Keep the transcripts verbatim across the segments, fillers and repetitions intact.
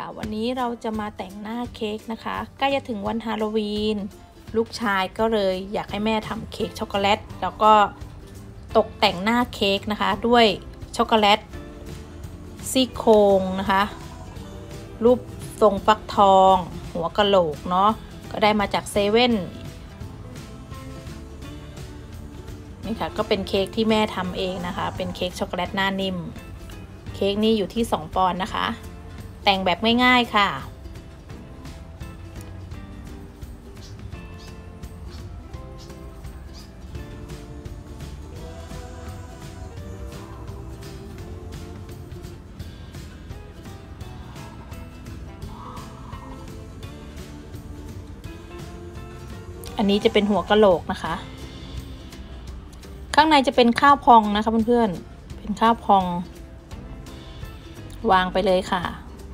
วันนี้เราจะมาแต่งหน้าเค้กนะคะใกล้จะถึงวันฮาโลวีนลูกชายก็เลยอยากให้แม่ทำเค้กช็อกโกแลตแล้วก็ตกแต่งหน้าเค้กนะคะด้วยช็อกโกแลตซี่โครงนะคะรูปทรงฟักทองหัวกะโหลกเนาะก็ได้มาจากเซเว่นนี่ค่ะก็เป็นเค้กที่แม่ทำเองนะคะเป็นเค้กช็อกโกแลตหน้านิ่มเค้กนี้อยู่ที่สองปอนด์นะคะแต่งแบบง่ายๆค่ะอันนี้จะเป็นหัวกะโหลกนะคะข้างในจะเป็นข้าวพองนะคะเพื่อนๆเป็นข้าวพองวางไปเลยค่ะ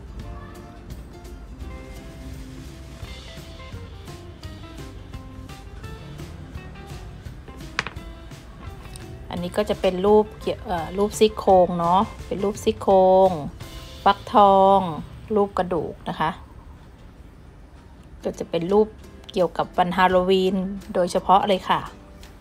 อันนี้ก็จะเป็นรูปเกี่ยวรูปซี่โครงเนาะเป็นรูปซี่โครงฟักทองรูปกระดูกนะคะก็จะเป็นรูปเกี่ยวกับวันฮาโลวีนโดยเฉพาะเลยค่ะ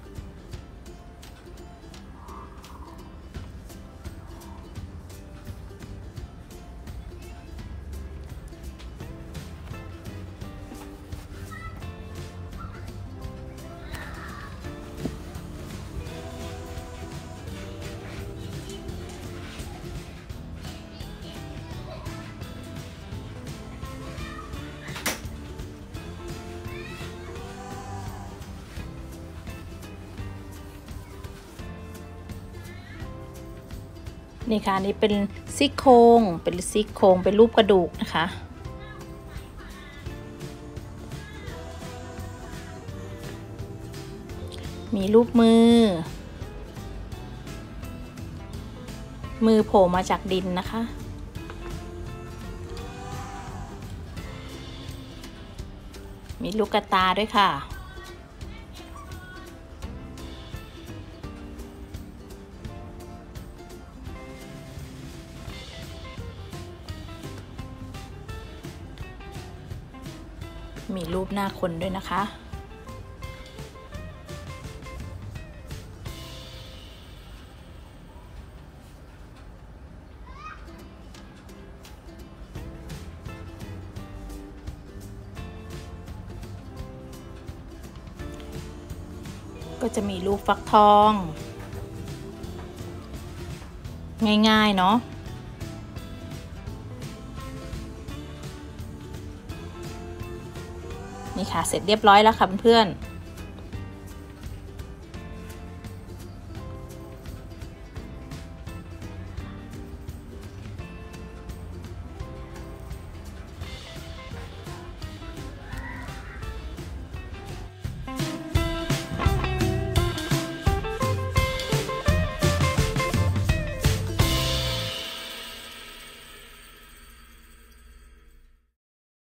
นี่ค่ะนี่เป็นซี่โครงเป็นซี่โครงเป็นรูปกระดูกนะคะมีรูปมือมือโผล่มาจากดินนะคะมีลูกตาด้วยค่ะมีรูปหน้าคนด้วยนะคะก็จะมีรูปฟักทองง่ายๆเนาะนี่ค่ะเสร็จเรียบร้อยแล้วค่ะเพื่อนๆ